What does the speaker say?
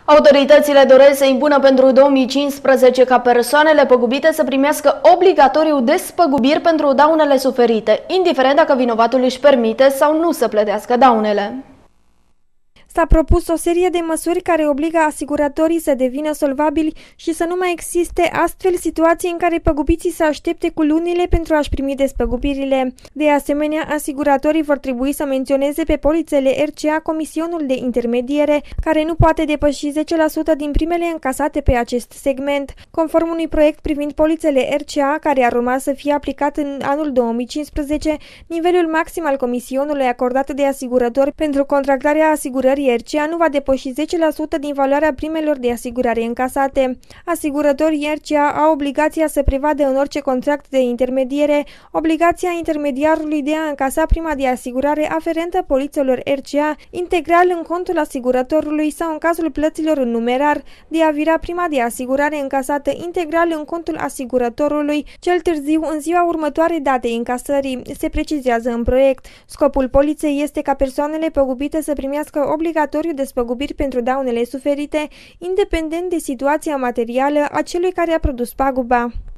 Autoritățile doresc să impună pentru 2015 ca persoanele păgubite să primească obligatoriu despăgubiri pentru daunele suferite, indiferent dacă vinovatul își permite sau nu să plătească daunele. S-a propus o serie de măsuri care obligă asiguratorii să devină solvabili și să nu mai existe astfel situații în care păgubiții să aștepte cu lunile pentru a-și primi despăgubirile. De asemenea, asiguratorii vor trebui să menționeze pe polițele RCA comisionul de intermediere, care nu poate depăși 10% din primele încasate pe acest segment. Conform unui proiect privind polițele RCA, care ar urma să fie aplicat în anul 2015, nivelul maxim al comisionului acordat de asigurători pentru contractarea asigurării RCA nu va depăși 10% din valoarea primelor de asigurare încasate. Asigurătorii RCA au obligația să prevadă în orice contract de intermediere obligația intermediarului de a încasa prima de asigurare aferentă polițelor RCA integral în contul asigurătorului sau, în cazul plăților în numerar, de a vira prima de asigurare încasată integral în contul asigurătorului, cel târziu în ziua următoare datei încasării, se precizează în proiect. Scopul poliței este ca persoanele păgubite să primească obligatoriu despăgubiri pentru daunele suferite, independent de situația materială a celui care a produs paguba.